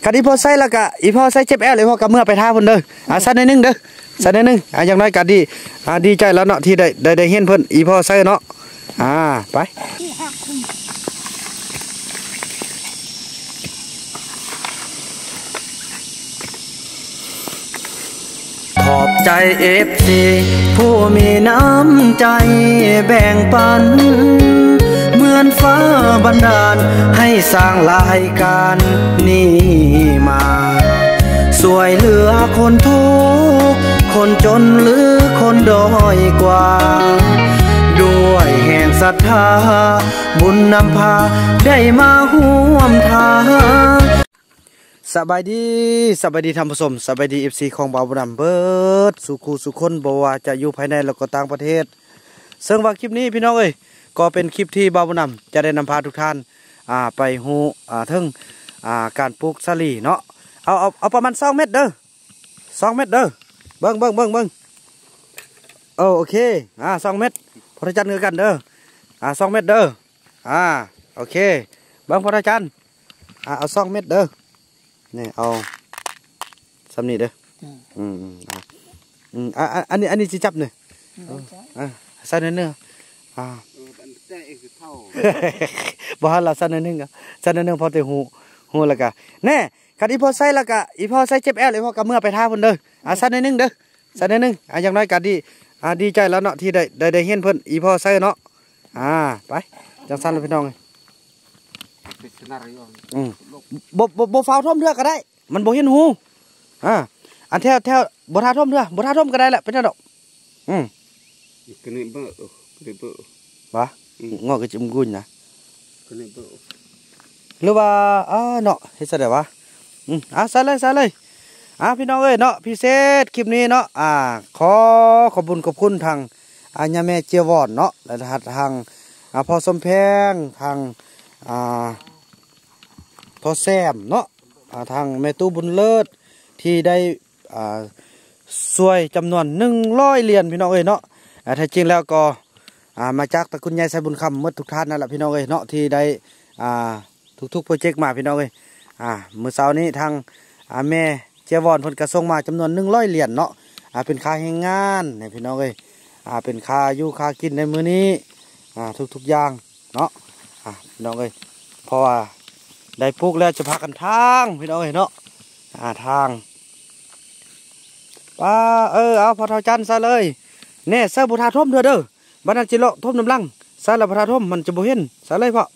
คันอีพอใส่แล้วก็อีพอใส่เจ็บแอลเลยพอกับเมื่อไปท่าพุ่นเด้อใส่หน่อยนึงเด้อใส่หน่อยนึงอย่างน้อยก็ดีใจแล้วเนาะที่ได้เห็นเพิ่นอีพอใส่เนาะไปขอบใจFCผู้มีน้ำใจแบ่งปันเหมือนฟ้าบันดาลให้สร้างรายการนี้มาสวยเหลือคนทุกข์คนจนหรือคนด้อยกว่าด้วยแห่งศรัทธาบุญนำพาได้มาร่วมทางสบายดีท่านผู้ชมสบายดี FC ของบ่าวบุญนำเบิดสุคนบ่ว่าจะอยู่ภายในแล้วก็ต่างประเทศซึ่งว่าคลิปนี้พี่น้องเอ้ยก็เป็นคลิปที่บ่าวบุญนำจะได้นำพาทุกท่านไปฮู้ถึงการปลูกสาลี่เนาะเอาประมาณ2 เมตรเด้อ2 เมตรเด้อเบิ่งโอเค2 เมตรพระจันทร์คือกันเด้อ2 เมตรเด้อโอเคเบิ่งพระจันทร์เอา2 เมตรเด้อนี่เอาสำนีเด้ออันนี้สิจับเนี่ยใส่เนื้อบ่ฮั่นละใส่เนื้อใส่เนื้อพอแต่หูแล้วก็แน่คันอีพอใส่แล้วก็อีพอใส่เจ็บแอลเลยพอกับเมื่อไปท่าพุ่นเด้อใส่เนื้อเด้อใส่เนื้ออย่างน้อยก็ดีใจแล้วเนาะที่ได้เห็นเพิ่นอีพอใส่เนาะไปจังซั่นเลยพี่น้องบ่ฟาวท่อมเรือก็ได้มันบ่เห็นหูอันแถวบ่ท่าท่อมเรือบ่ท่าท่อมก็ได้แหละเป็นจังดอกกระนี่เบ้อวะงอกกระจิมกุ่นนะกระนี่เบ้อหรือว่าเนาะเฮ็ดซะได้วะใส่เลยพี่น้องเอ้ยเนาะพิเศษคลิปนี้เนาะขอบคุณทางย่าแม่เจียววอนเนาะและทางพ่อสมแพงทางพ่อแซมเนาะทางแม่ตู้บุญเลิศที่ได้ช่วยจำนวน100 เหรียญพี่น้องเอ้ยเนาะแท้จริงแล้วก็มาจากตระกูลยายไซบุญคำหมดทุกท่านนั่นแหละพี่น้องเอ้ยเนาะที่ได้ทุกโปรเจกต์มาพี่น้องเอ้ยมื้อเช้านี้ทางแม่เจียวอนเพิ่นกระส่งมาจำนวน100 เหรียญเนาะเป็นค่าแรงงานนี่พี่น้องเอ้ยเป็นค่าอยู่ค่ากินในมื้อนี้ทุกอย่างเนาะพี่น้องเอ้ยเพราะว่าได้ปลูกแล้วจะพากันทางพี่น้องเอ้ยเนาะทางป้าเอาพอเท่าจันซะเลยแน่เสื้อบุทาท่มเด้อบ้านนั้นจิโลท่มน้ำลังซะแล้วบุทาท่มมันจะบ่เห็นซะเลยพ่อ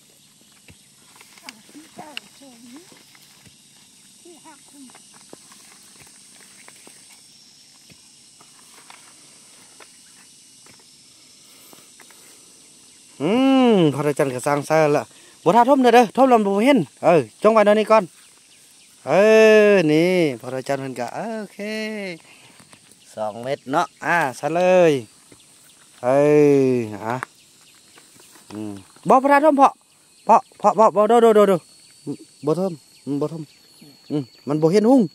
พอเท่าจันก็สร้างซะละบุทาท่มเด้อท่มลำบ่เห็นจงไว้ตรงนี้ก่อนนี่พอเท่าจันเพิ่นก็โอเค2 เมตรเนาะซะเลยบ่พระท่อมเพาะบ่ดูบ่ท่อมมันบ่เห็นหุ้ง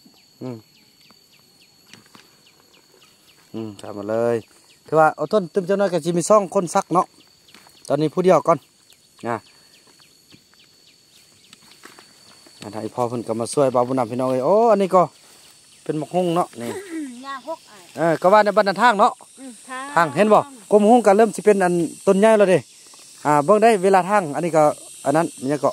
ทำมาเลยคือว่าเอาต้นตึมเจ้าน้อยกับจิมี2 คนซักเนาะตอนนี้ผู้เดียวก่อนไทยพ่อเพิ่นก็มาช่วยบ่าวบุญนำพี่น้องเลยโอ้อันนี้ก็เป็นหมกหุ้งเนาะนี่ก็ว่าในบรรทัดทางเนาะทางเห็นบ่กลมหุ้งก็เริ่มสิเป็นอันต้นใหญ่แล้วเด้เบิ่งได้เวลาทางอันนี้ก็อันนั้นมันก็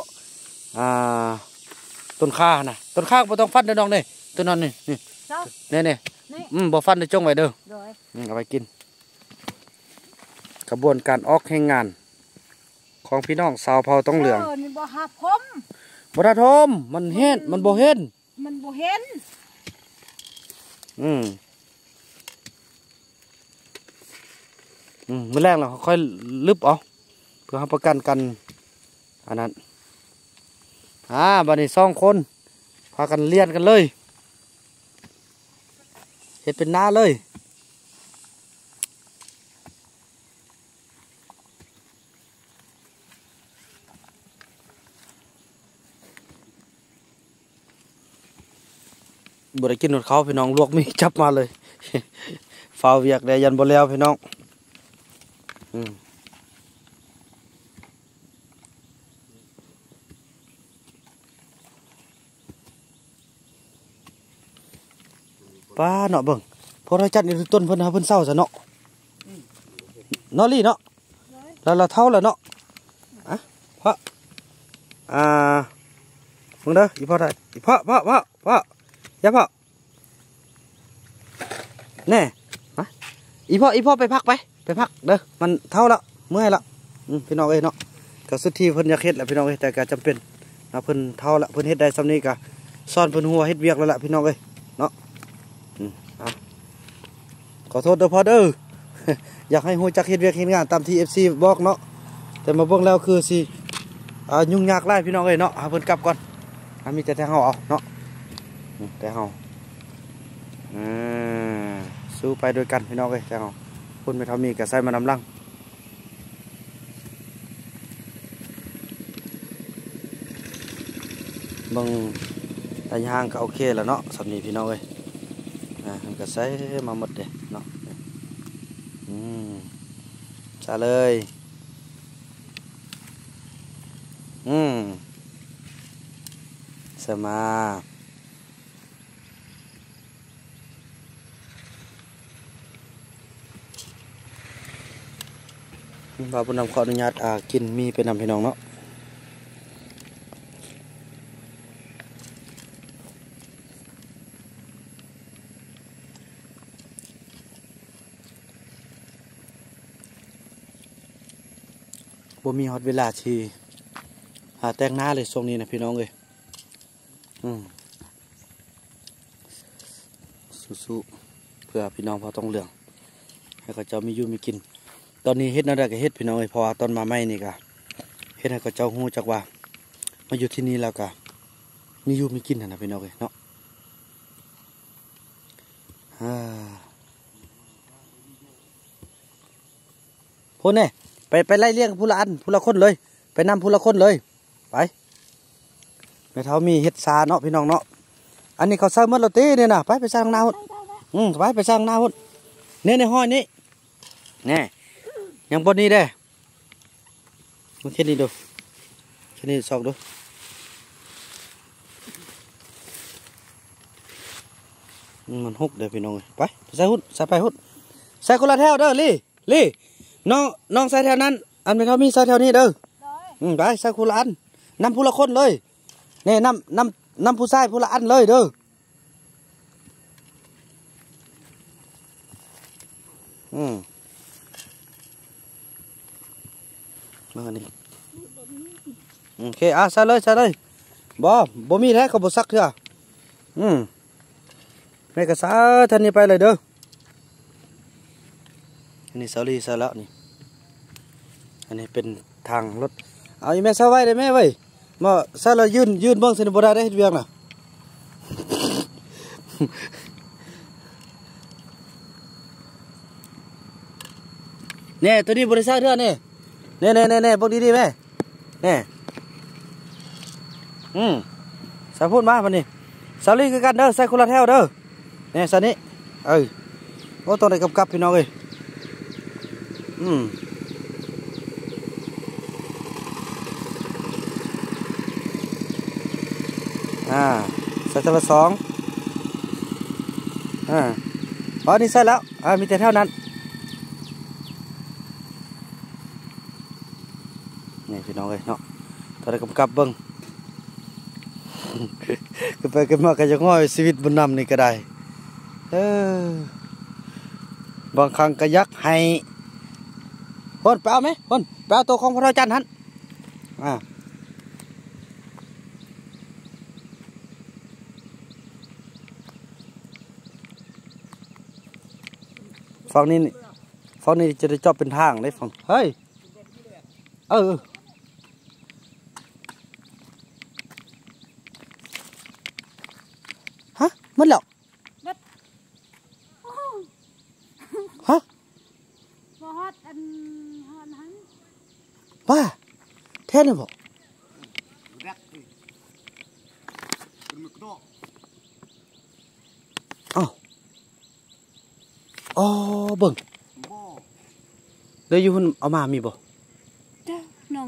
ต้นข่านะต้นข่าบ่ต้องฟันเด้อน้องเด้ต้นนั้นนี่บ่ฟันได้จงไว้เด้อเอาไปกินกระบวนการออกแห่งงานของพี่น้องสาวเผาต้องเหลืองบ่หาพมบ่ทัดทมมันเห็นมันบ่เห็นมื้อแรกเราค่อยลึบเอาเพื่อให้ประกันกันอันนั้นบัดนี้2 คนพากันเลี้ยนกันเลยเฮ็ดเป็นหน้าเลยบ่ได้กินหนวดเขาพี่น้องลวกมีจับมาเลยฟาวเวียกได้ยันบ่แล้วพี่น้องป้าเนาะเบิ่งพอเราจัดในต้นเพิ่นหาเพิ่นเศร้าซะเนาะเนาะลี่เนาะแล้วเราเท่าแล้วเนาะอ่ะเพราะมึงเด้ออีพ่อได้อีพ่ออย่าพ่อแน่ฮะอีพ่อไปพักเด้อมันเท่าแล้วเมื่อยละพี่น้องเอ้ยเนาะก็สุดที่เพิ่นอยากเฮ็ดแหละพี่น้องเอ้ยแต่ก็จำเป็นนะเพิ่นเท่าละเพิ่นเฮ็ดได้ซ้ำนี้ก็ซ่อนเพิ่นหัวเฮ็ดเวียกแล้วล่ะพี่น้องเอ้ยเนาะขอโทษเด้อพ่อเด้อ อยากให้ฮู้จักเฮ็ดเวียกเฮ็ดงานตามที่ FC บอกเนาะแต่มาเบิ่งแล้วคือสิยุ่งยากหลายพี่น้องเอ้ยเนาะหาเพิ่นกลับก่อนมีแต่เฮาเอาเนาะแต่เฮาสู้ไปด้วยกันพี่น้องเอ้ยแต่เฮาคนไม่เท่ามีก็ใส่มานำลังเบิ่งระยะห่างก็โอเคแล้วเนาะสำนี้พี่น้องเอ้ยมันก็ใส่มาหมดเด้เนาะซะเลยสมาบ่าวบุญนำขออนุญาตกินมีเป็นนำพี่น้องเนาะบ่มีฮอดเวลาที่แต่งหน้าเลยช่วงนี้นะพี่น้องเลยสู้ๆเพื่อพี่น้องพอต้องเหลืองให้เขาเจ้ามีอยู่มีกินตอนนี้เฮ็ดนั่นได้ก็เฮ็ดพี่น้องเลยพอตอนมาใหม่นี่ก็เฮ็ดให้เขาเจ้าฮู้จักว่ามาอยู่ที่นี่แล้วก็มีอยู่มีกินนะพี่น้องเลยเนาะพูดเนี่ยไปไล่เลี้ยงผู้ละอันผู้ละคนเลยไปนำผู้ละคนเลยไปแม่เฒ่ามีเฮ็ดซาเนาะพี่น้องเนาะอันนี้เขาสร้างเมื่อเราตีเนี่ยนะไปสร้างนาหุ่นไปสร้างนาหุ่นเนี่ยในห้อยนี้เนี่ยยังบนนี้เด้มาแค่นี้ดูแค่นี้สอบดูมันฮุกเด้พี่น้องไปใส่หุ่นใส่ไปหุ่นใส่คนละแถวเด้อลี่น้องใส่แถวนั้นอันไม่เท่ามีใส่แถวนี้เด้อไปใส่คนละอันนำผู้ละคนเลยเนี่ยนำผู้ชายผู้ละอันเลยเด้อมาอันนี้โอเคใส่เลยบ่มีแท้เขาบ่ซักเถอะแม่ก็ซาท่านนี้ไปเลยเด้ออันนี้เสาลีใส่แล้วนี่อันนี้เป็นทางรถเอาอีแม่ใส่ไว้ได้แม่ไว้มาใส่แล้วยืนเบิ่งสิบ่ได้เฮ็ดเวียงน่ะเนี่ยตัวนี้บริษัทเท่านี่เนี่ยพวกดีๆแม่เนี่ยสาพูดมาวันนี้สาลีคือกันเด้อใส่คนละแถวเด้อเนี่ยสันนี้โอ้ตัวไหนกับพี่น้องเลยใส่ตัวละ2อ๋อนี่ใส่แล้วมีแต่เท่านั้นนี่พี่น้องเลยเนาะตอนนี้กับเบิ้งก็ไปกันมาก็จะง่อยชีวิตบนน้ำนี่ก็ได้บางครั้งก็ยักให้คนไปเอาไหมคนไปเอาตัวของพระจันทร์ฮันฝั่งนี้จะได้จอบเป็นทางได้ฝั่งเฮ้ยฮะมันแล้วฮะป้าแท้เลยบอกอ๋อเบิ่งเดี๋ยวอยู่หุ่นเอามามีบ่น้อง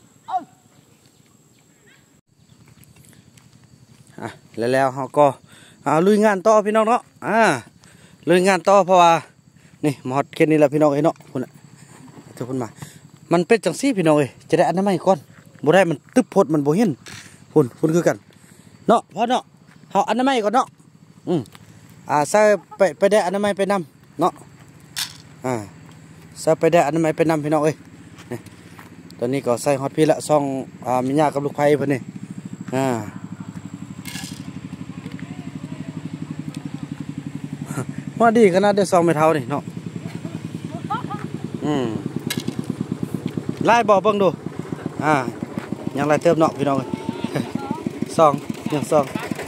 แล้วเขาก็ลุยงานต่อพี่น้องเนาะลุยงานต่อเพราะว่านี่หมดแค่นี้แหละพี่น้องเนาะคุณทุกคนมามันเป็นจังซี่พี่น้องจะได้อนามัยก่อนบ่ได้มันตึบพดมันบ่เห็นคุณคือกันเนาะเพราะเนาะเฮาอนามัยก่อนเนาะใส่ไปได้อนามัยไปนำเนาะใส่ไปได้อนามัยไปนำพี่น้องนี่ตอนนี้ก็ใส่ฮอตพี่ละซองมีญากับลูกไผ่เพิ่นนี่ว่าดีขนาดได้ซองไม่เท่านี่เนาะไล่บอกเบิ่งดูยังไล่เติมเนาะพี่น้องซองยังซอง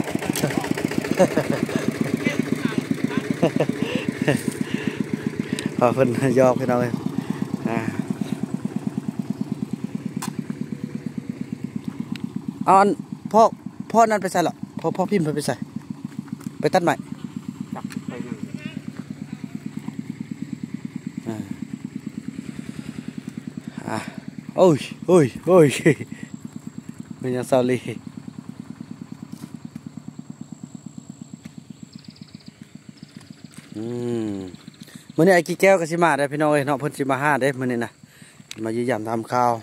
เพิ่นยอกพี่น้องเอาอันพ่อนั่นไปใส่หรอพ่อพิมพ์ไปใส่ไปตัดใหม่โอ้ยมันยังซาลีมื้อนี้ไอ้กี่แก้วก็สิมาได้พี่น้องเนาะเพิ่นสิมาหาได้มื้อนี้นะมายืนยันทำข่าว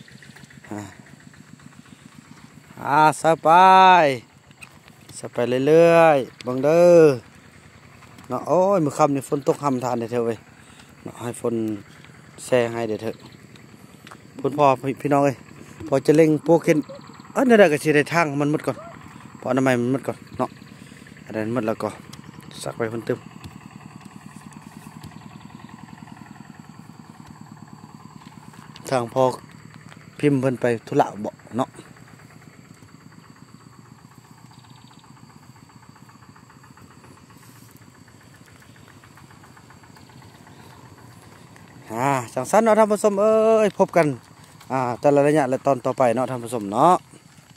สบายเรื่อยๆบังเด้อเนาะโอ้ยมื้อค่ำนี่ฝนตกค่ำทานได้เถอะเว้ยเนาะให้ฝนแซ่ให้ได้เถอะพุ่นพ่อพี่น้องพอจะเล็งพวกขึ้นนั่นได้ก็สิได้ทางมันหมดก่อนพออนามัยมันหมดก่อนเนาะอะไรหมดแล้วก็สักไปเพิ่นตึมทางพอพิมพ์เพิ่นไปธุระบ่เนาะจังสันเนาะท่านผู้ชมพบกันแต่ละระยะและตอนต่อไปเนาะท่านผู้ชมเนาะ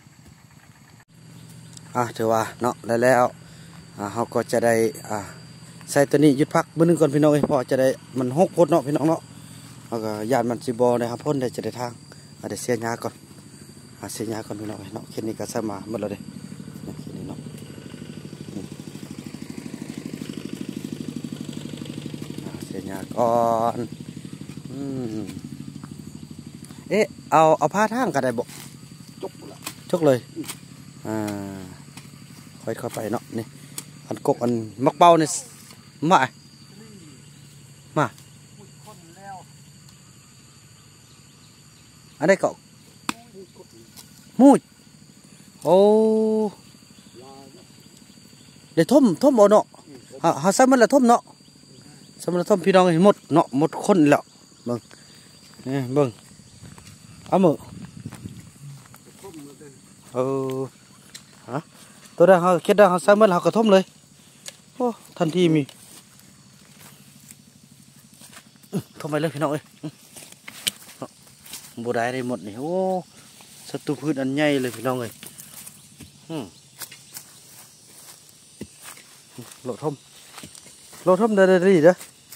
ถือว่าเนาะแล้วเขาก็จะได้ใส่ตัวนี้ยึดพักมื้อนึงก่อนพี่น้องพอจะได้มันหกพดเนาะพี่น้องเนาะแล้วก็ยานมันสิบอนะครับพ่นได้จะได้ทางได้เสียหญ้าก่อนเสียหญ้าก่อนพี่น้องเนาะแค่นี้ก็ใส่มาหมดแล้วเด้แค่นี้เนาะเสียหญ้าก่อนเอาผ้าทางกันได้บ่จกเลยค่อยเข้าไปเนาะนี่อันกกอันมักเป้านี่มาอันได้เกาะมูดโอ้เดี๋ยวท่มบ่เนาะหาใส่มันละท่มเนาะใส่มันละท่มพี่น้องเห็นหมดเนาะหมดคนแล้วเบิ่งเอามือตัวได้เขาคิดได้เขาใส่เมื่อเขากระทมเลยโอ้ทันทีมีทำไมเลยพี่น้องบัวได้ได้หมดนี่โอ้ศัตรูพืชอันใหญ่เลยพี่น้องโหลดทมได้เด้อ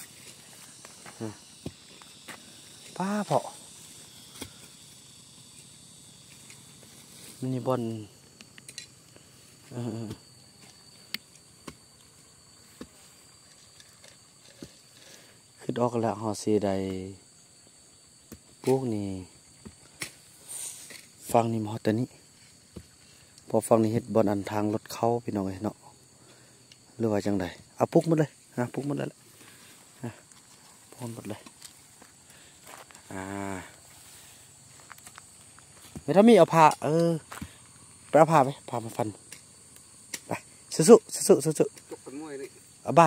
ป้าเผามินิบอลคือออกแล้วหอสีใดพวกนี้ฟังนี่มอแต่นี้พอฟังนี่เฮ็ดบอลอันทางรถเข้าพี่น้องเนาะหรือว่าจังใดเอาปุ๊กหมดเลยปุ๊กหมดเลยพอนหมดเลยไม่ถ้ามีเอาผ้าไปเอาผ้าไปผ้ามาฟันไปสู้เอาบ้า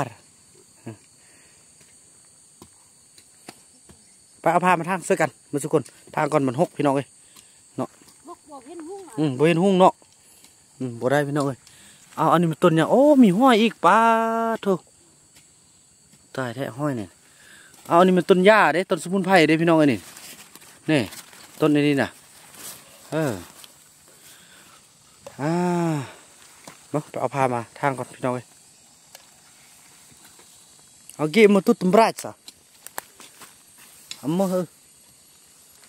ไปเอาผ้ามาทางเสื้อกันมาทุกคนทางก่อนมันหกพี่น้องเนาะบ่เห็นหุ้งเนาะบ่ได้พี่น้องเอาอันนี้มันต้นเนี่ยโอ้มีห้อยอีกป้าโธ่ตายแท้ห้อยเนี่ยเอาอันนี้มันต้นหญ้าเด้ต้นสมุนไพรเด้พี่น้องนี่ต้นนี้น่ะมาไปเอาผ้ามาทางก่อนพี่น้องเอาเกมมาตุ้มบราชซะ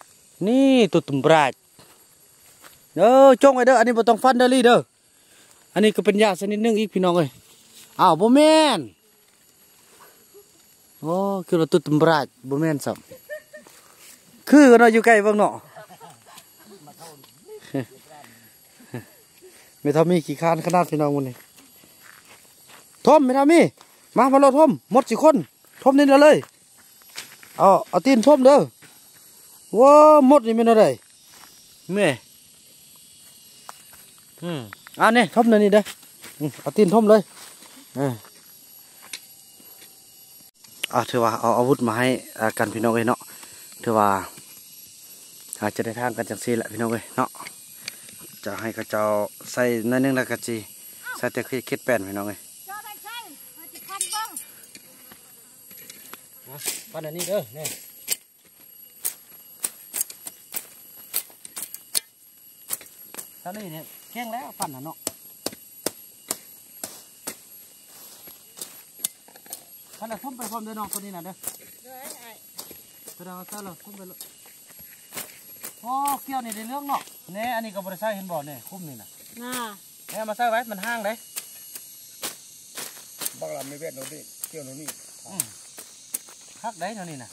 นี่ตุ้มบราชจงไว้เด้ออันนี้บ่ต้องฟันเด้อลี่เด้ออันนี้ก็เป็นหญ้าชนิดนึงอีกพี่น้องเอ้ยอ้าวบ่แม่นโอ้คือเราตุ่มราดบ่แม่นสับคือกันเนาะอยู่ใกล้เบิ่งเนาะไม่ทำมีขี้คานขนาดพี่น้องมันนี่ทมไม่ทำมีมาเราทมหมด4 คนทมนี่เลยเอาตีนทมเด้อว้าหมดนี่ไม่อะไรแม่นี่ทมนี่เด้อเอาตีนทมเลยถือว่าเอาอาวุธมาให้กันพี่น้องเอ้ยเนาะถือว่าอาจจะได้ทางกันจังซี่แหละพี่น้องเอ้ยเนาะจะให้กระเจ้าใส่นั่นนึงแล้วกะจีใส่แต่คิดแป้นพี่น้องเอ้ยปั้นอันนี้เด้อเนี่ยตอนนี้เนี่ยแข็งแล้วปั้นเนาะขนาดทุ่มไปพร้อมเดินออกตัวนี้นะเด้อเดี๋ยวใส่เลยทุ่มไปเลยโอ้เกี่ยวนี่ในเรื่องเนาะเนี่ยอันนี้ก็บริษัทเห็นบ่อเนี่ยคุ้มนี่นะเนี่ยมาใส่ไว้มันห้างเลยบางลำไม่เวทโน่นนี่เกี่ยวโน่นนี่ฮักได้เท่านี้นะ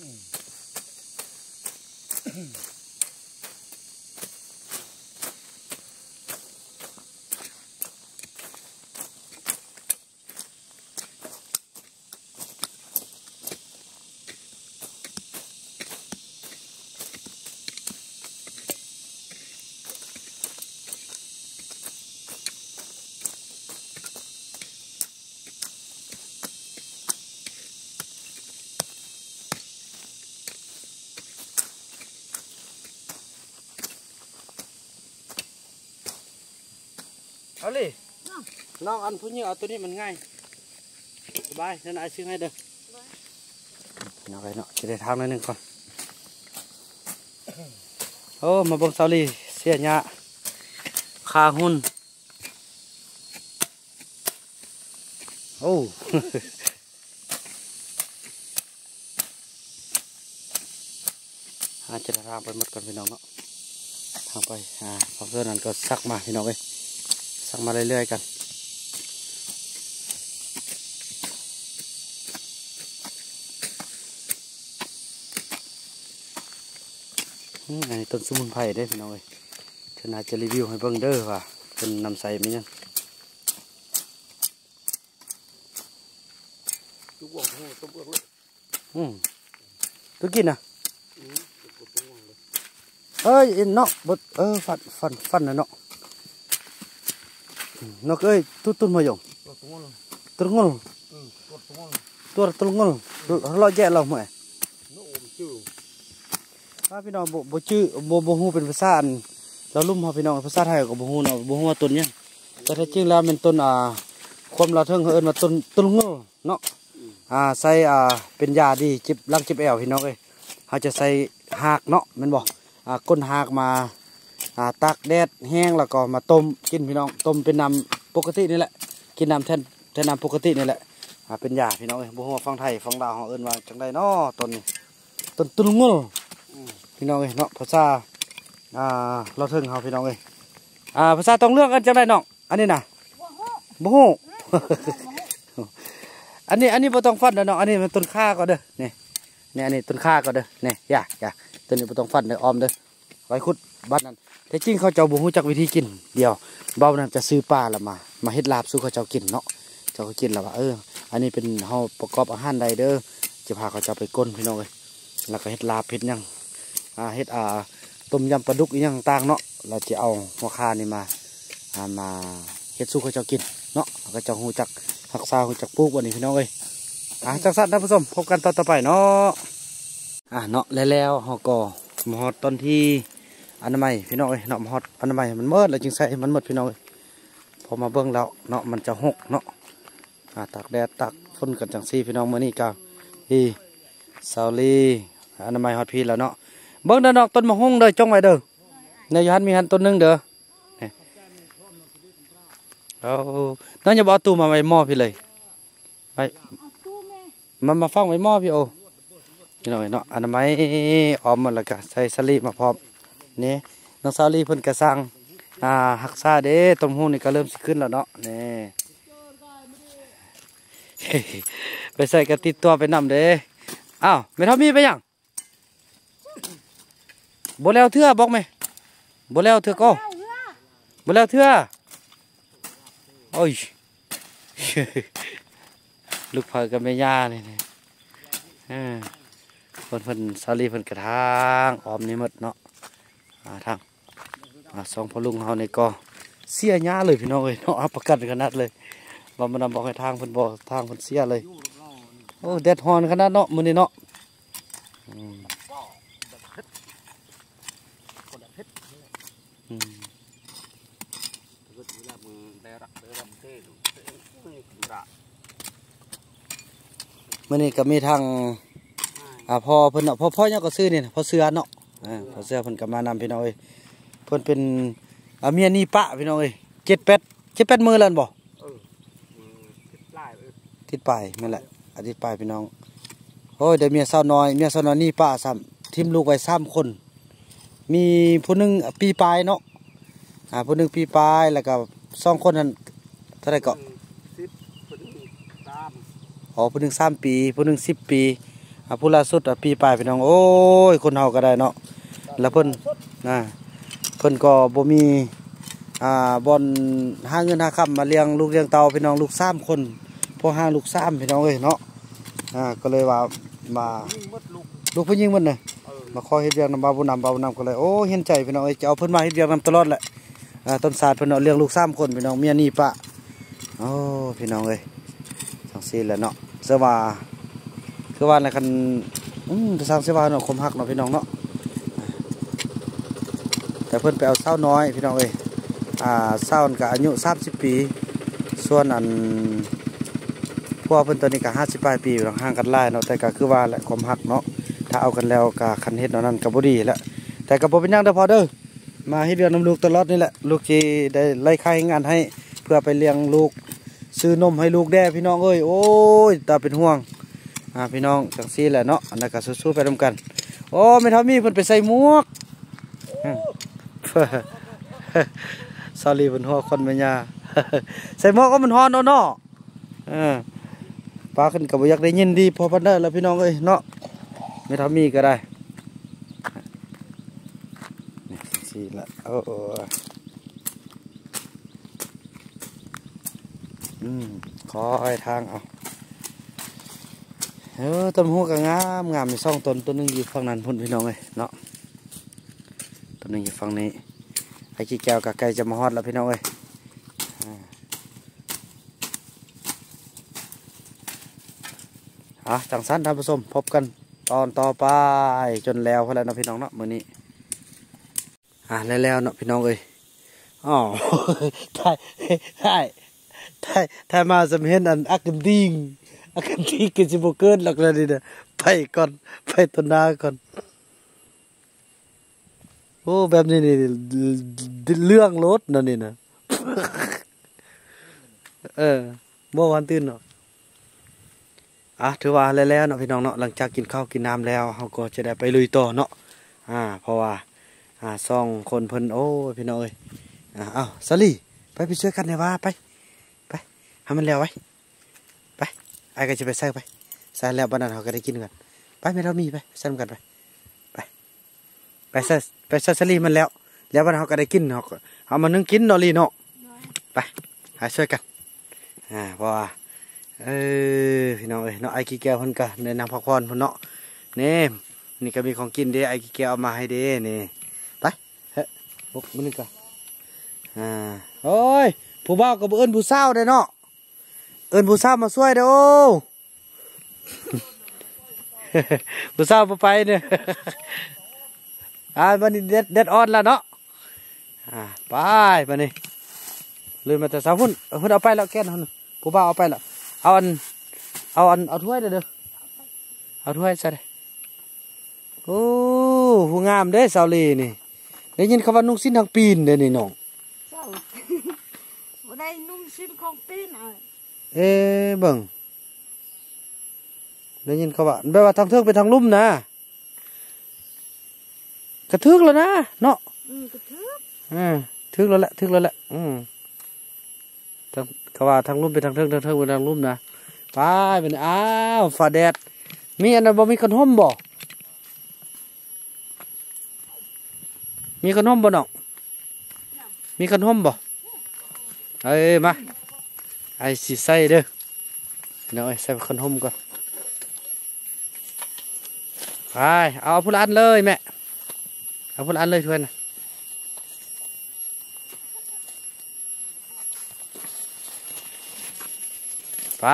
เอาเลยน้องอันผู้หญิงเอาตัวนี้มันง่ายสบายนั่นไอ้ซื้อให้เด้อเอาไปเนาะจะได้ทางนิดนึงก่อนโอ้มาบังเสาลีเสียหญ้าคาหุ่นโอ้ จะได้ทางไปหมดก่อนพี่น้องเนาะทางไปพอเพื่อนนั้นก็ซักมาพี่น้องเอ้ยสั่งมาเรื่อยๆกันอันนี้ต้นสมุนไพรได้พี่น้องเอ้ยฉันอาจจะรีวิวให้เบิ่งเด้อว่าเป็นน้ำใสไหมยังทุกวันให้ต้มเปลือกเลยตัวกินนะเอ้ยเนาะบดฟันนะเนาะนกเอ้ยตุ้นมาหยงตุ้งงตัวตุ้งงเราแย่เราไหมพี่น้องบ่ชื่อบ่ฮู้เป็นภาษาเราลุ่มเขาพี่น้องภาษาไทยก็บ่ฮู้เนาะบ่ฮู้ว่าต้นยังแต่ถ้าจริงแล้วเป็นต้นความเราเทิงเอิ้นว่าต้นงเนาะใส่เป็นยาดีจิบลังจิบแอวพี่น้องเอ้ยเขาจะใส่หากเนาะแม่นบ่ก้นหากมาตากแดดแห้งแล้วก็มาต้มกินพี่น้องต้มเป็นน้ำปกตินี่แหละกินน้ำแทนน้ำปกตินี่แหละเป็นยาพี่น้องเอ้ยบ่ฮู้ว่าฟังไทยฟังลาวเขาเอิ้นว่าจังไดเนาะต้นนี้ต้นงพี่น้องเอ้ยเนาะภาษาเราเทิงเขาพี่น้องเอ้ยภาษาต้องเลือกกันจังไดน้องอันนี้นะบ่ฮู้ อันนี้บ่ต้องฟันเด้อน้องอันนี้มันต้นข่าก็เด้อนี่อันนี้ต้นข่าก็เด้อนี่อย่าต้นนี้บ่ต้องฟันเด้อออมเด้อไว้ขุดบ้านนั้นแต่จริงเขาเจ้าบ่ฮู้จักวิธีกินเดียวเบานั้นจะซื้อปลาละมาเฮ็ดลาบสู่เขาเจ้ากินเนาะเจ้าก็กินแล้วว่าอันนี้เป็นเฮาประกอบอาหารใดเด้อจะพาเขาเจ้าไปก้นพี่น้องเอ้ยแล้วก็เฮ็ดลาบเฮ็ดหยังเฮ็ดต้มยำปลาดุกอีหยังต่างเนาะเราจะเอาหัวคานี่มาเฮ็ดสู่เขาเจ้ากินเนาะเขาเจ้าฮู้จักรักษาฮู้จักปลูกวันนี้พี่น้องเอ้ยจังซั่นท่านผู้ชมพบกันตอนต่อไปเนาะเนาะแล้วเฮาก็มาฮอดตอนที่อนามัยพี่น้องเอ้ยเนาะมาฮอดอนามัยมันมืดแล้วจึงใส่มันมืดพี่น้องเอ้ยพอมาเบิ่งแล้วเนาะมันจะหกเนาะตากแดดตากฝนกันจังซี่พี่น้องมื้อนี้ก็เสาลีอนามัยฮอดพี่แล้วเนาะเบิ่งเด้อเนาะต้นมะฮุ่งเด้อจงไว้เด้อในยันมีหันต้นนึงเด้อน้องอย่าบอกตู้มาไว้หม้อพี่เลยไปมาฟังไว้หม้อพี่โอนี่หน่อยเนาะอนามัยออมหมดแล้วก็ใส่สลีมาพร้อมนี่น้องสาลีเพิ่นกระซังหักซาเด้ต้มหูนี่ก็เริ่มสิขึ้นแล้วเนาะนี่ ไปใส่กระติดตัวไปนำเด้อ้าวไม่เท่ามีไปยังบ่แล้วเถื่อบอกไหมบ่แล้วเถื่อก็บ่แล้วเถื่อโอ้ย ลูกเผยกับแม่ย่านี่เพิ่นซาลีเพิ่นกระทางออมนี่หมดเนาะทางสองพ่อลุงเฮานี่ก็เสียหญ้าเลยพี่น้องเอ้ยเนาะประกันขนาดเลยบ่มานำบอกให้ทางเพิ่นบอกทางเพิ่นเสียเลยโอ้แดดฮ้อนขนาดเนาะมื้อนี้เนาะมื้อนี้ก็มีทางพ่อเพิ่นเนาะพ่อยังก็ซื้อนี่พ่อเสือเนาะพ่อเสือเพิ่นก็มานำพี่น้องเอ้ยเพิ่นเป็นเมียนี่ปะพี่น้องเอ้ย7-8มื้อแล้วบ่ติดป้ายแม่นแหละอาทิตย์ป้ายพี่น้องโอ้ยได้เมียสาวน้อยนี่ปะซ้ำทิมลูกไว้3คนมีผู้นึงปีปลายเนาะผู้นึงปีปลายแล้วก็2คนนั้นเท่าไหร่ก็ผู้นึง3 ปีผู้นึง10 ปีผู้ล่าสุดปีปลายพี่น้องโอ้ยคนเฮาก็ได้เนาะแล้วเพิ่นก็บ่มีบ่อนหาเงินหาค่ำมาเลี้ยงลูกเลี้ยงเต่าพี่น้องลูก3 คนพอหาลูก3พี่น้องเอ้ยเนาะก็เลยว่ามาลูกผู้หญิงหมดน่ะมาขอเฮ็ดเวียกนำบ่าวนำก็เลยโอ้เห็นใจพี่น้องเอ้ยจะเอาเพิ่นมาเฮ็ดเวียกนำตลอดแหละต้นศาสตร์เพิ่นเลี้ยงลูก3 คนพี่น้องเมียนี่ปะโอ้พี่น้องเอ้ยจังซี่แหละเนาะเสื้อว่าคือว่าในคันสร้างเสื้อว่าเนาะคมหักเนาะพี่น้องเนาะแต่เพิ่นไปเอาเศร้าน้อยพี่น้องเอ้ยเศร้าก็อายุ30 ปีส่วนอันพวกเพิ่นตัวนี้ก็50 ปลายปีห่างกันหลายเนาะแต่ก็คือว่าแหละคมหักเนาะถ้าเอากันแล้วก็คันเฮ็ดเนาะนั่นก็บ่ดีแล้วแต่ก็บ่เป็นหยังเด้อพอเด้อมาเฮ็ดเรื่องนำลูกตลอดนี่แหละลูกสิได้ไล่ค่าให้งานให้เพื่อไปเลี้ยงลูกซื้อนมให้ลูกแด่พี่น้องเอ้ยโอ้ยตาเป็นห่วงพี่น้องจังซี่แหละเนาะอันนั้นก็สู้ๆไปด้วยกันโอ้ไม่เท่ามีเพิ่นไปใส่หมวกซอรี่เพิ่นหัวคนแม่ย่าใส่หมวกก็มันฮ้อนเนาะป้าขึ้นก็บ่อยากได้ยินดีพอปานใดแล้วพี่น้องเอ้ยเนาะไม่เท่ามีก็ได้นี่สิละโอ้ขอให้ทางเอาต้นหัวก็งามมี2 ต้นนึงอยู่ฝั่งนั้นพุ่นพี่น้องเอ้ยเนาะต้นนึงอยู่ฝั่งนี้ไอ้ขี้แก้วกับไก่จะมาฮอดแล้วพี่น้องเอ้ยจังสันท่านผู้ชมพบกันตอนต่อไปจนแล้วพอแล้วเนาะพี่น้องเนาะมื้อนี้แล้วเนาะพี่น้องเอ้ยอ๋อถ่ายมาสำเห็นอันอักกันดิงกินสิบ่เกินหลักแล้วนี่นะไปก่อนไปต้นนาก่อนโอ้แบบนี้นี่เรื่องรถนั่นนี่นะเมื่อวันตื่นเนาะถือว่าแล้วเนาะพี่น้องเนาะหลังจากกินข้าวกินน้ำแล้วเราก็จะได้ไปลุยต่อเนาะเพราะว่า2 คนเพิ่นโอ้พี่น้องเอ้ยสาลีไปช่วยกันเนี่ยว่าไปให้มันแล้วไว้ไปไอ้ก็จะไปใส่แล้วบ้านนั้นเขาก็ได้กินกันไปไม่เรามีไปใส่กันไปใส่สาลีมันแล้วบ้านเขาก็ได้กินเอามานึ่งกินเนาะลีเนาะไปช่วยกันเพราะว่าพี่น้องเอ้ยเนาะไอ้กี่แก้วเพิ่นก็ในนางพักผ่อนเพิ่นเนาะนี่ก็มีของกินเด้ไอ้กี่แก้วเอามาให้เด้นี่ไปบุกมันนี่ก็โอ้ยผู้บ่าวก็บ่เอิ้นผู้สาวเด้เนาะเอิ้นผู้สาวมาช่วยเด้อโอ้ผู้สาวบ่ไปเนี่ยวันนี้เด็ดออนแล้วเนาะไปบัดนี้เลยมาแต่สาวหุ่นเอาไปแล้วแก่นหุ่นผู้บ่าวเอาไปแล้วเอาถ้วยเด้อเอาถ้วยใส่เลยโอ้ผู้งามเด้สาวลีนี่ได้ยินคำว่านุ่งสิ้นทางปีนเด้นี่น้องบ่ได้นุ่งสิ้นของปีนเบิ่งได้ยินคำว่าแปลว่าทางเทิงเป็นทางลุ่มนะกระทึกแล้วนะเนาะกระทึกถึงแล้วแหละทางเขาว่าทางลุ่มไปทางเทิงไปทางลุ่มนะไปเป็นอ้าวฝ่าแดดมีอันนั้นบ่มีขนมบ่มีขนมบ่น้องมีขนมบ่เอ้ยมาไอ้สิใส่เด้อน้องไอ้ใส่ขนมก่อนไปเอาผู้ละอันเลยแม่เอาผู้ละอันเลยทวนนะไป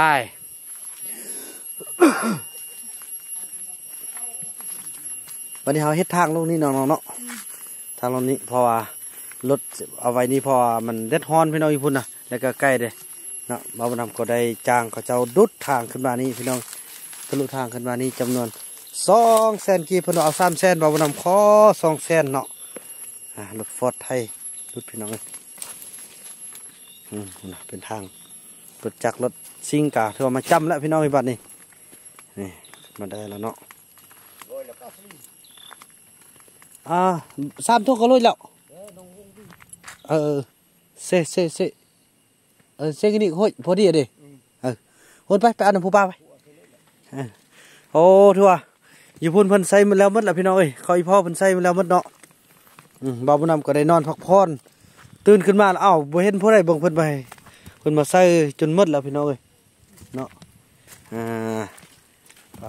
วันนี้เราเฮ็ดทางลงนี่น้องๆเนาะทางลงนี้เพราะว่ารถเอาไว้นี่เพราะว่ามันเด็ดฮ้อนพี่น้องอีพุ่นนะแล้วก็ใกล้เด้เนาะบ่าวนำก็ได้จ้างเขาเจ้าดุดทางขึ้นมานี่พี่น้องทะลุทางขึ้นมานี่จำนวน200,000กีบเพิ่นเอา300,000บ่าวนำขอ200,000เนาะรถฟอร์ดไทยรถพี่น้องเลยเป็นทางรถจักรรถซิงกาถือว่ามาจำแล้วพี่น้องอีบัดนี่มาได้แล้วเนาะ3 ทุ่มก็ลุยแล้วเซกันนี่โหยพอดีอ่ะดิโหยไปเอาหนังผู้ป้าไปโอ้ทั่วอยู่พุ่นเพิ่นใส่มันแล้วมัดแล้วพี่น้องเอ้ยเขาอีพ่อเพิ่นใส่มันแล้วมัดเนาะบ่าวบุญนำก็ได้นอนพักผ่อนตื่นขึ้นมาแล้วบ่เห็นผู้ใดเบิ่งเพิ่นไปเพิ่นมาใส่จนมัดแล้วพี่น้องเอ้ยเนาะไป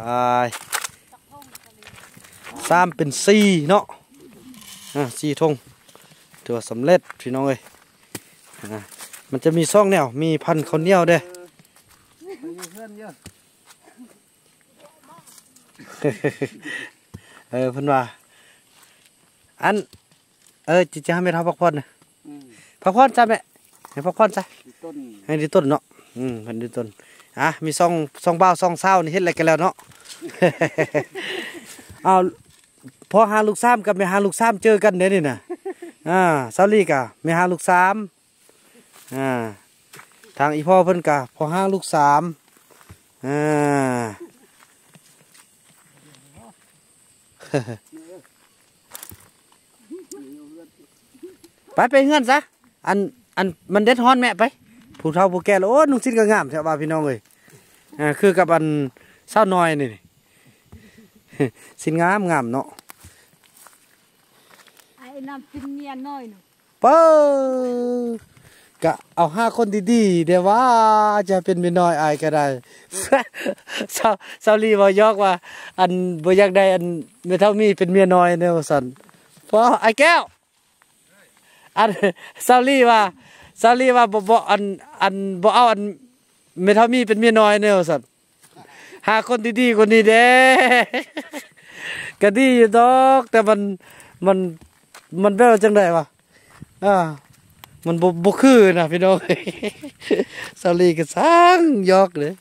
3เป็น4เนาะ4ธงถือว่าสำเร็จพี่น้องเอ้ยมันจะมี2แนวมีพันข้าวเหนียวเด้เพิ่นว่าอันจะให้แม่ทำพักผ่อนนะพักผ่อนจ้ะแม่ให้พักผ่อนจ้ะให้ดีต้นเนาะเพิ่นดีต้นมี2บ่าว2สาวนี่เฮ็ดอะไรกันแล้วเนาะ เอาพอหาลูก3กับแม่หาลูก3เจอกันเด้นี่น่ะสาวลีกะแม่หาลูก3ทางอีพ่อเพิ่นกะพอหาลูก3ไปเฮือนซะอันมันเด็ดฮ้อนแม่ไปผู้เฒ่าผู้แก่แล้วโอ้นุ่งสิ้นก็งามแท้ว่าพี่น้องเอ้ยคือกับอันสาวน้อยนี่ สิ้นงามเนาะไอ้น้ำเป็นเมียน้อยหนูเปิ้กะเอา5 คนดีๆเดี๋ยวว่าจะเป็นเมียน้อยอายก็ได้ สาวลีบ่ยอกว่าอันบ่อยากได้อันแม่เฒ่ามีเป็นเมียน้อยแนวซั่นพอไอ้แก้วอันสาวลีว่าบ่อันบ่เอาอันแม่เฒ่ามีเป็นเมียน้อยแนวซั่น5 คนดีๆคนนี้เด้ ก็ดีอยู่ดอกแต่มันแบบจังได๋วะมันบ่คือนะพี่น้อง สาลีก็สร้างยอกเลย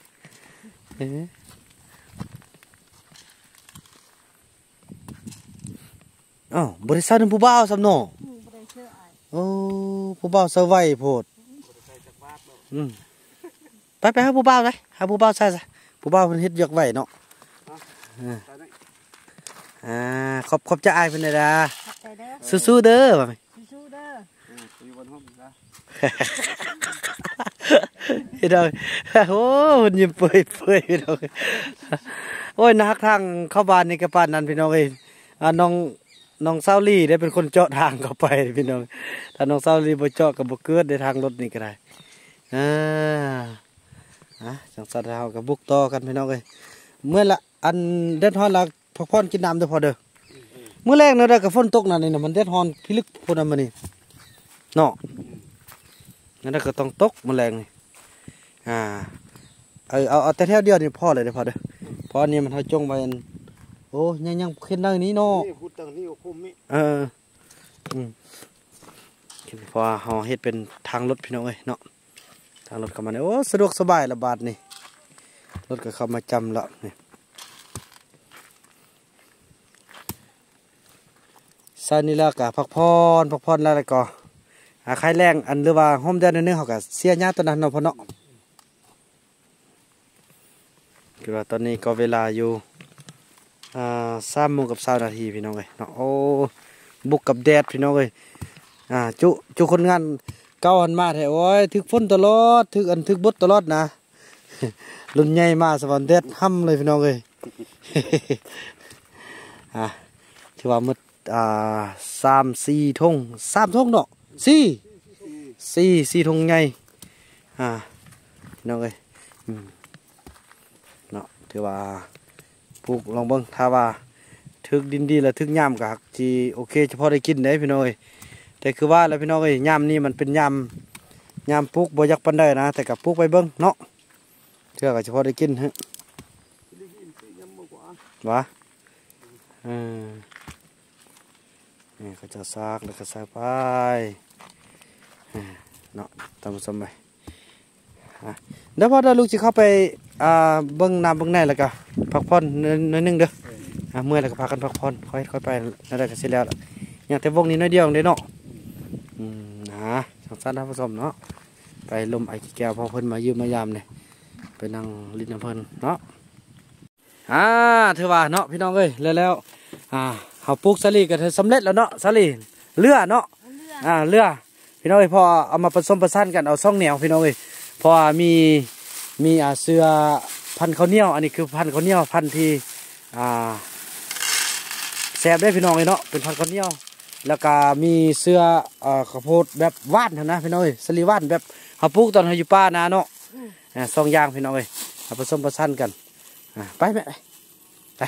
บริษัทนึงผู้บ่าวสำเนาะโอ้ผู้บ่าวเซาไว้โพดไปหาผู้บ่าวเลยหาผู้บ่าวใส่ซะผู้บ่าวเพิ่นเฮ็ดยอกไว้เนาะขอบใจอ้ายเพิ่นเด้อสู้ๆเด้อว่าสู้ๆเด้ออยู่บนห้องนะพี่น้องโอ้มันยิ้มเปื่อยพี่น้องโอ้ยนักทางเข้าบ้านนี่ก็ปานนั้นพี่น้องเอ้ยน้องเซาลี่ได้เป็นคนเจาะทางเข้าไปพี่น้องถ้าน้องเซาลี่บ่เจาะก็บ่เกิดในทางรถนี่ก็ได้จังสัตว์เฮาก็บุกต่อกันพี่น้องเอ้ยเมื่อละอันเด็ดฮ้อนละพักผ่อนกินน้ำเด้อพอเด้อมื้อแรกเนาะได้ก็ฝนตกนั่นนี่น่ะมันเด็ดฮ้อนพิลึกพุ่นน่ะมื้อนี้เนาะนั่นก็ต้องตกมื้อแรงนี่เอาแต่แถวเดียวนี่พอเลยเด้อพอเด้อเพราะอันนี้มันเฮาจงไว้โอ้ยังขึ้นได้นี้เนาะนี่พูดตั้งนี่คุมนี่พอเฮาเฮ็ดเป็นทางรถพี่น้องเอ้ยเนาะทางรถเข้ามาเนี่ยโอ้สะดวกสบายละบาดนี่รถก็เข้ามาจำละนี่ซานี่ละกะพักผ่อนแล้วก็ใครแรงอันหรือว่าโฮมเดือนนึงเขาก็เสียหญ้าตัวนั้นเนาะพ่อเนาะคือว่าตอนนี้ก็เวลาอยู่3 โมงกับ20 นาทีพี่น้องเอ้ยเนาะโอ้บุกกับแดดพี่น้องเอ้ยจุคนงานเก้าหันมาแท้โอ้ยถึกฝนตลอดถึกบดตลอดนะรุ่นใหญ่มาสวรรค์เด็ดห้ำเลยพี่น้องเลยที่ว่ามืด3-4 ทง3 ทงเนาะ4 ทงใหญ่พี่น้องเลยเนาะถือว่าปลูกลองเบิ่งถ้าว่าถึกดินดีแล้วถึกย่ำกะที่โอเคเฉพาะได้กินได้พี่น้องเอ้ยแต่คือว่าแล้วพี่น้องเอ้ยย่ำนี่มันเป็นย่ำปลูกบ่อยากปานใดนะแต่กับปลูกไปเบิ่งเนาะเชื่อก็เฉพาะได้กินฮะวะนี่ก็จะซากแล้วก็ใส่ไปเนาะตามสมัยเดี๋ยวพอเราลูกจะเข้าไปเบิ่งน้ำเบิ่งในแล้วก็พักผ่อนนิดนึงเด้อเมื่อยแล้วก็พากันพักผ่อนค่อยไปนั่นได้ก็เสร็จแล้วอย่างแต่วงนี้น้อยเดียวเด้เนาะสั้นๆนะผสมเนาะไปลมไอ้แก้วพอเพิ่นมายืมมายามเนี่ยไปนั่งลิ้นน้ำเพิ่นเนาะถือว่าเนาะพี่น้องเอ้ยแล้วเขาปลูกสาลีก็เธอสำเร็จแล้วเนาะสาลีเลือเนาะเลือพี่น้องเอ้ยพอเอามาผสมประสานกันเอาซ่องแนวพี่น้องเอ้ยพอมีเสื้อพันข้าวเหนียวอันนี้คือพันข้าวเหนียวพันที่แซ่บได้พี่น้องเอ้ยเนาะเป็นพันข้าวเหนียวแล้วก็มีเสื้อข้าวโพดแบบว่านนะพี่น้องเอ้ยสลีว่านแบบเขาปลูกตอนเขาอยู่ป่านาเนาะ2 อย่างพี่น้องเอ้ยเอาผสมประสานกันไปแม่ไป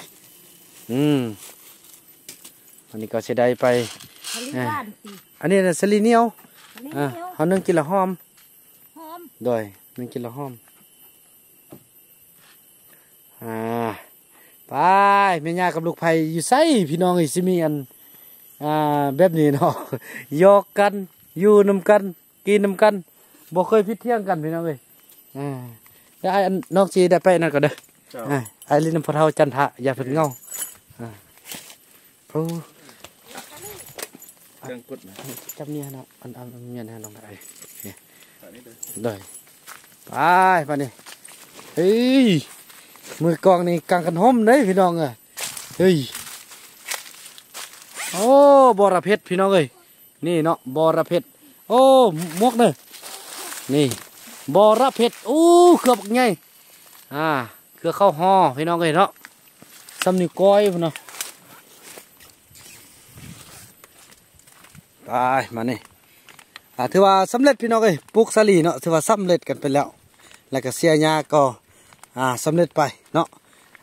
อันนี้ก็จะได้ไปอันนี้สลีเหนียวเขานึ่งกินละหอมโดยนึ่งกินละหอมไปแม่ย่ากับลูกไผ่อยู่ไสพี่น้องอีสิมีอันแบบนี้เนาะยอกกันอยู่นำกันกินนำกันบ่เคยพิดเที่ยงกันพี่น้องเอ้ยแล้วไอ้น้องจีได้ไปนั่นก็เด้อไอ้ลิ้นพะเทาจันทะอย่าเพิ่งเงาโอ้เครื่องกดนะจำเนี่ยนะอันเมียนะน้องได้เนี่ยได้ไปนี่เฮ้ยมือกองนี่กางกันห่มเลยพี่น้องเฮ้ยโอ้บอระเพ็ดพี่น้องเอ้ยนี่เนาะบอระเพ็ดโอ้มวกเนี่ยนี่บอระเพ็ดโอ้เกือบไงเกือบเข้าห่อพี่น้องเอ้ยเนาะซ้ำนิ้วก้อยพี่น้องไปมานี่ถือว่าสำเร็จพี่น้องเอ้ยปลูกสาลีเนาะถือว่าสำเร็จกันไปแล้วแล้วก็เสียหญ้าก็สำเร็จไปเนาะ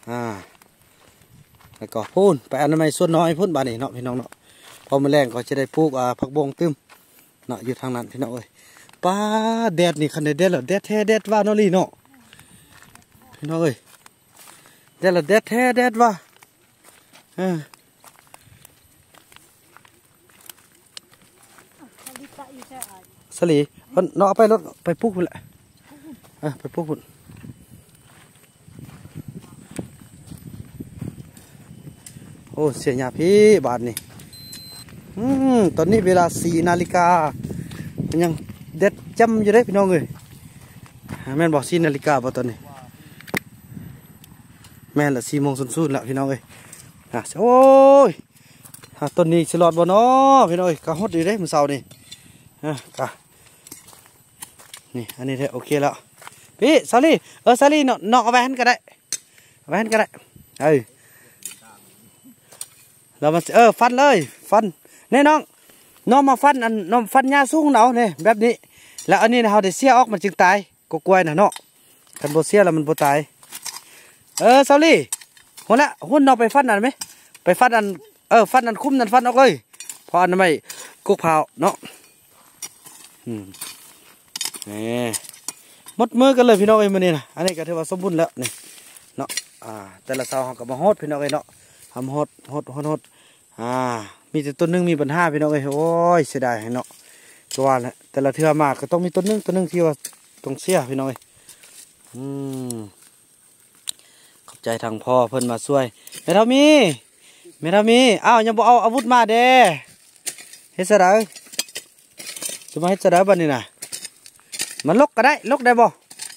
แล้วก็พูนไปอนามัยส่วนน้อยพูนบานนี่เนาะพี่น้องเนาะพอมาแรงก็จะได้ปลูกผักบงตึมเนาะอยู่ทางนั้นพี่น้องเอ้ยป้าแดดนี่คันแดดแล้วแดดแท้แดดว่าเนาะลี่เนาะพี่น้องเอ้ยแดดแล้วแดดแท้แดดว่าสลีเนาะเอาไปรถไปปลูกไปแหละไปปลูกพุ่นโอ้เสียหยาพี่บาทนี่ตอนนี้เวลา4 นาฬิกามันยังเด็ดจำอยู่ได้พี่น้องเลยแม่นบอก4 นาฬิกาป่ะตอนนี้แม่นละ4 โมงสุดๆละพี่น้องเลยโอ้ยต้นนี้สลอดบ่เนาะพี่น้องเอ้ยกะฮดอยู่ได้มื้อเช้านี่กะนี่อันนี้ได้โอเคแล้วพี่ซาลี่ซาลี่เนาะเอาไว้หันก็ได้เอาไว้หันก็ได้เรามาฟันเลยฟันนี่น้องมาฟันน้องฟันหญ้าสูงเอาเนี่ยแบบนี้แล้วอันนี้เราได้เสียออกมันจึงตายก็กล้วยนะเนาะกันโบเสียแล้วมันโบตายซาลี่หัวละหุ่นเราไปฟันอันไหมไปฟันอันฟันอันคุ้มนั่นฟันออกเลยพออันนั้นไม่กุกเผาเนาะนี่มดมือกันเลยพี่น้องเอ้ยมันนี่นะอันนี้ก็ถือว่าสมบูรณ์แล้วนี่เนาะแต่ละเสาเขาก็มาโหดพี่น้องเอ้ยเนาะทำโหดมีแต่ต้นนึงมีปัญหาพี่น้องเอ้ยโอ้ยเสียดายเนาะก็ว่าแหละแต่ละเทือมากก็ต้องมีต้นนึงที่ว่าต้องเสียพี่น้องเอ้ยขอบใจทางพ่อเพิ่นมาช่วยแม่เท่ามีอ้าวยังบอกเอาอาวุธมาเด้เฮ็ดซะได้จะมาเฮ็ดซะได้บ้านนี่นะมันลกก็ได้ลกได้บ่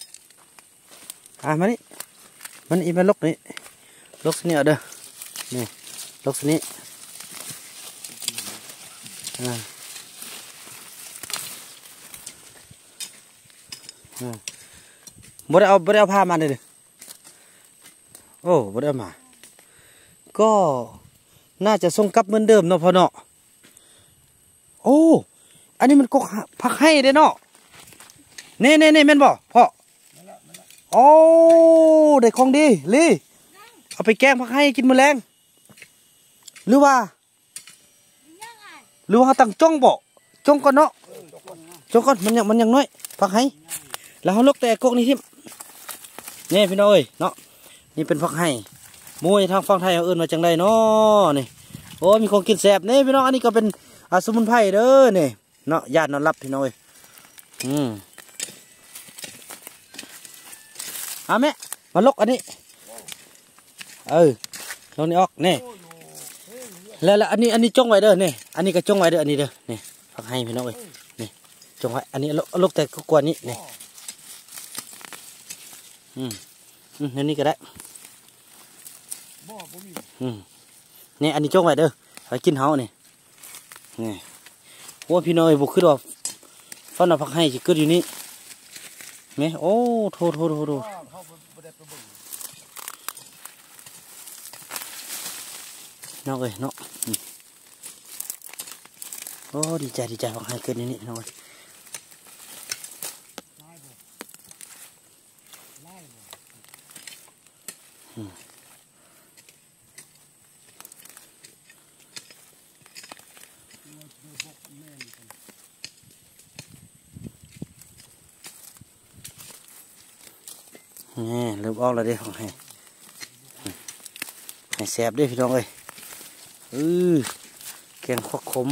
มานี่มันลกนี่ลกนี่เอาเด้อนี่ลกนี่บ่ได้เอาผ้ามาเลยโอ้บ่ได้เอามาก็น่าจะส่งกลับเหมือนเดิมเนาะพ่อเนาะโอ้อันนี้มันก็ผักให้เด้เนาะเน่แม่นบ่พ่อโอ้ได้ของดีลี่เอาไปแกงผักให้กินมื้อแลงหรือว่าเขาตั้งจ้องบ่จ้องก่อนเนาะจ้องก่อนมันยังน้อยผักให้แล้วเขาลกแต่กกนี่ทิ่มนี่พี่น้องเอ้ยเนาะนี่เป็นผักให้มวยทางฝั่งไทยเอาเอิ้นมาจังไดเนาะนี่โอ้มีของกินแซ่บนี่พี่น้องอันนี้ก็เป็นสมุนไพรเด้อนี่เนาะญาตินอนรับพี่น้องเอ้ยแม่มาลกอันนี้ลงนี่ออกนี่แล้วอันนี้จงไว้เด้อนี่อันนี้ก็จงไว้เด้ออันนี้เด้อนี่ผักให้พี่น้องเอ้ยนี่จงไว้อันนี้ลกแต่ก็กว่านี้นี่อันนี้ก็ได้นี่อันนี้จงไว้เด้อไปกินเฮานี่โอ้พี่น้อยบุกขึ้นว่าฟันเอาผักให้จะเกิดอยู่นี่ไหมโอ้โถน้องเอ้ยเนาะโอ้ดีใจผักให้เกิดอยู่นี่น้องเอ้ยนี่เริ่มออกแล้วเด้ของให้แซ่บด้วยพี่น้องเอ้ยแกงข้าวขม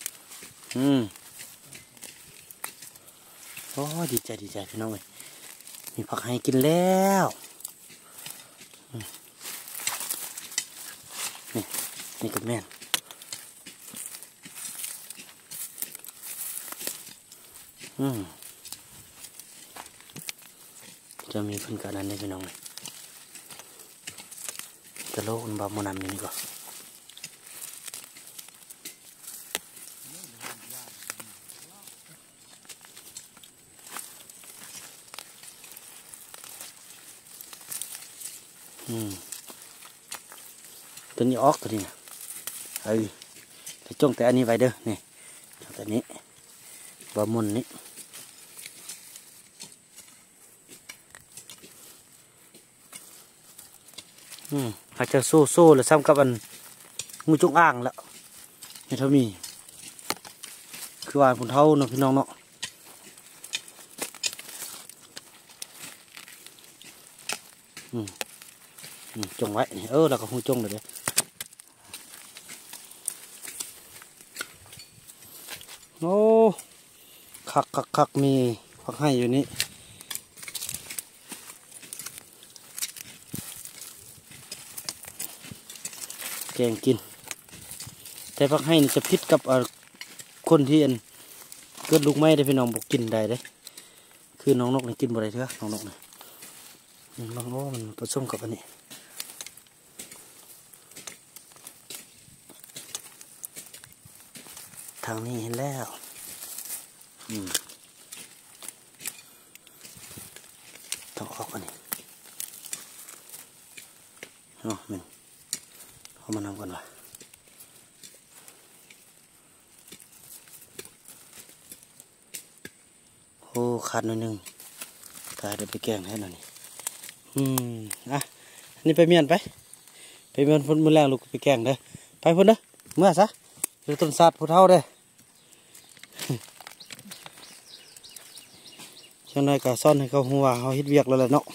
โอ้ดีใจพี่น้องเอ้ยมีผักให้กินแล้วนี่กับแม่นจะมีเพิ่นกันนั้นได้พี่น้องเลยกะโลกบามุนำนี่ก็ตัวนี้ออกตัวนี้นะแต่จ้องแต่อันนี้ไว้เด้อนี่จ้องแต่นี้บามุนนี้อาจจะโซ่แล้วซ้ำกับอันงูจงอ่างแล้วนี่เท่ามีคือว่าผลเท่าเนาะพี่น้องเนาะจงไว้แล้วก็หูจงเลยเด้โอ้คักมีผักให้อยู่นี่แกงกินแต่ผักให้จะพิษกับคนที่เกิดลูกไม้ได้พี่น้องบอกกินได้เลยคือน้องนกนี่กินบ่ได้เถอะน้องนกนี่ลองว่ามันผสมกับอันนี้ทางนี้เห็นแล้วต้องออกอันนี้มันเอามานำกันวะโอ้ขาดหน่อยนึงตายเดี๋ยวไปแกงให้หน่อยนี่นี่ไปเมียนไปเมียนพ้นมือแรงลูกไปแกงเด้อไปพ้นเด้อเมื่อซะอยู่ต้นสัตว์ผู้เท่าเด้อช่างน้อยกะซ่อนให้เขาหัวเขาฮิตเวียกแล้วแหละเนาะ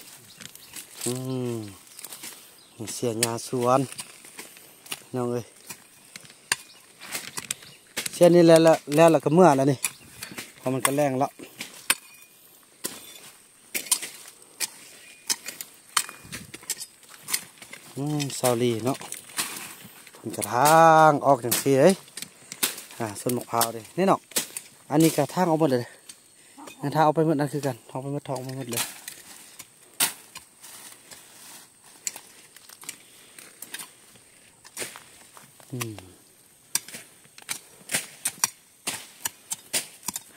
เสียหญ้าสวนน้องเอ้ยเสียนี่แล้วก็เมื่อแล้วนี่พอมันก็แรงแล้วซาลีเนาะมันกระทางออกอย่างสีเลยส่วนมะพร้าวเลยนี่เนาะอันนี้กระทางออกหมดเลยงั้นถ้าเอาไปหมดนั่นคือกันทองไปหมดเลย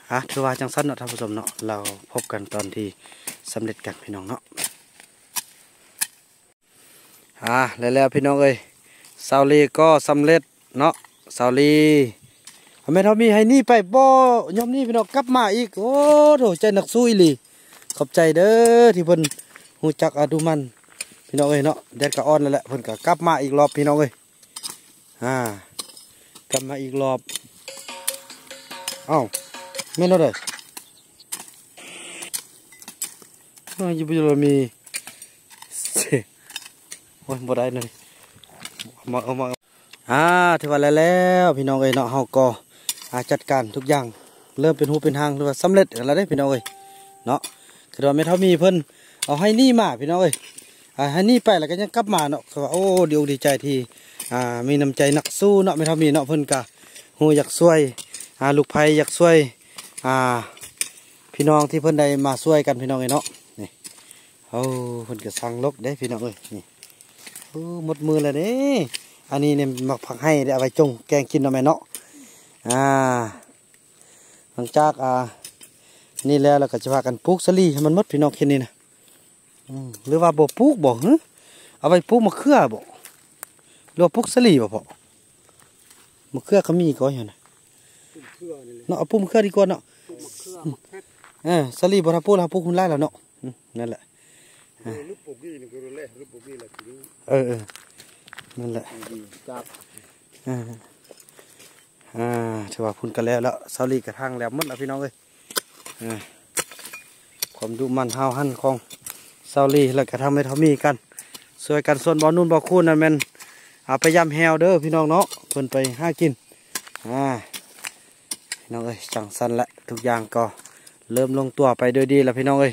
ถือว่าจังสั้นเนาะท่านผู้ชมเนาะเราพบกันตอนที่สำเร็จกันพี่น้องเนาะแล้วพี่น้องเอ้ยซาวลีก็สำเร็จเนาะซาวลีแม่เรามีให้นี่ไปบ่ยอมนี่พี่น้องกลับมาอีกโอ้โหใจหนักสู้อีหลีขอบใจเด้อที่เพิ่นฮู้จักดูมันพี่น้องเอ้ยเนาะแดดก็อ่อนแล้วแหละเพิ่นก็กลับมาอีกรอบพี่น้องเอ้ยกลับมาอีกรอบเอ้าแม่นเด้ออยู่บ่มีโอ้ยบ่ได้เลยเอามาถือว่าแล้วพี่น้องเอ้ยเนาะเฮาก็จัดการทุกอย่างเริ่มเป็นหูเป็นหางถือว่าสำเร็จแล้วได้พี่น้องเอ้ยเนาะคือว่าแม่เฒ่ามีเพิ่นเอาให้นี่มาพี่น้องเอ้ยให้นี่ไปแล้วก็ยังกลับมาเนาะคือว่าโอ้ดีใจที่มีน้ำใจนักสู้เนาะแม่เฒ่ามีเนาะเพิ่นก็ฮู้อยากช่วยลูกไผอยากช่วยพี่น้องที่เพิ่นได้มาช่วยกันพี่น้องเอ้ยเนาะนี่เพิ่นก็สั่งลกเด้พี่น้องเอ้ยนี่หมดมือแล้วนี่อันนี้เนี่ยมักผักให้ได้เอาไปจงแกงกินเอาไหมเนาะหลังจากนี่แล้วเราก็จะพากันปลูกสลีให้มันหมดพี่น้องแค่นี้นะหรือว่าบ่ปลูกบ่เอาไปปลูกมะเขือบ่หรือว่าปลูกสลีบ่พอมะเขือก็มีก็อย่างนั้นเนาะเอาปลูกมะเขือดีกว่าเนาะสลีบ่ถ้าปลูกเราปลูกมันไล่แล้วเนาะนั่นแหละรูปปกนี่นี่คือรูปแรกรูปปกนี่แหละนั่นแหละครับถือว่าพุ่นกันแล้วซาลีกระทั่งแล้วหมดแล้วพี่น้องเอ้ยความดุมันห้าวหั่นของซาลีแล้วกระทำให้เขามีกันสวยกันส่วนบอลนุ่นบอลคูนนั่นแม่นไปย่ำแฮวเด้อพี่น้องเนาะเพิ่นไปหากินพี่น้องเอ้ยจังสันละทุกอย่างก็เริ่มลงตัวไปโดยดีแล้วพี่น้องเอ้ย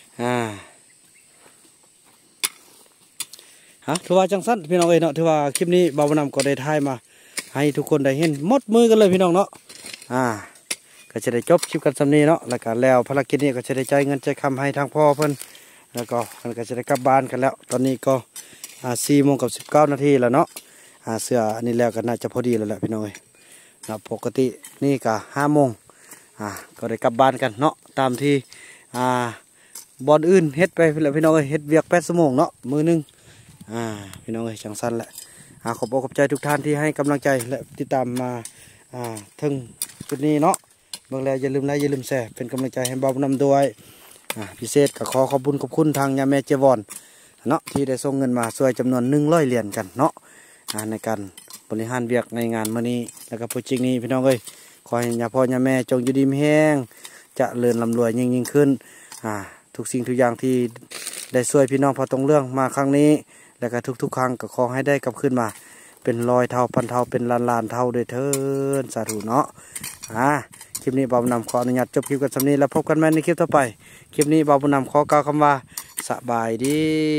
ถือว่าจังสั้นพี่น้องเอ้ยเนาะถือว่าคลิปนี้บ่าวนำก็ได้ถ่ายมาให้ทุกคนได้เห็นหมดมือกันเลยพี่น้องเนาะก็จะได้จบคลิปกันสำนีเนาะแล้วก็แล้วภารกิจนี้ก็จะได้ใจเงินใจคำให้ทางพ่อเพิ่นแล้วก็มันก็จะได้กลับบ้านกันแล้วตอนนี้ก็4:19 นาทีแล้วเนาะเสื้ออันนี้แล้วก็น่าจะพอดีแล้วแหละพี่น้องเอ้ยปกตินี่ก็5 โมงก็ได้กลับบ้านกันเนาะตามที่บอลอื่นเฮ็ดไปแล้วพี่น้องเอ้ยเฮ็ดเวียก8 ชั่วโมงเนาะมือนึงพี่น้องเอ้ยจังสั้นแหละขอบอกขอบใจทุกท่านที่ให้กำลังใจและติดตามมาถึงจุดนี้เนาะเมื่อแล้วอย่าลืมไลค์อย่าลืมแชร์เป็นกำลังใจให้บ่าวนำด้วยพิเศษก็ขอบคุณทางยาแม่เจวอนเนาะที่ได้ส่งเงินมาช่วยจำนวน100 เหรียญกันเนาะในการบริหารเวียกในงานมื้อนี้แล้วก็โปรเจกต์นี้พี่น้องเอ้ยขอให้ยาพ่อยาแม่จงอยู่ดีมีแห้งจะเลื่อนลำรวยยิ่งขึ้นทุกสิ่งทุกอย่างที่ได้ช่วยพี่น้องพอตรงเรื่องมาครั้งนี้แล้วก็ทุกครั้งก็ขอให้ได้กลับขึ้นมาเป็น100 เท่าพันเท่าเป็นล้านเท่าด้วยเถิดสาธุเนาะคลิปนี้บ่าวบุญนำขออนุญาตจบคลิปกันสำนี้แล้วพบกันใหม่ในคลิปต่อไปคลิปนี้บ่าวบุญนำขอกล่าวคำว่าสบายดี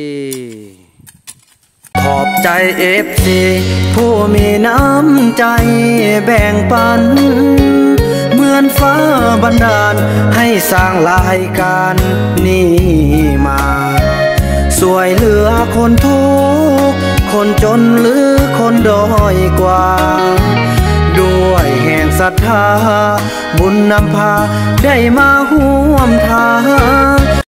ขอบใจFCผู้มีน้ำใจแบ่งปันเหมือนฟ้าบันดาลให้สร้างรายการนี้มาช่วยเหลือคนทุกข์คนจนหรือคนด้อยกว่าด้วยแห่งศรัทธาบุญนำพาได้มาร่วมทาง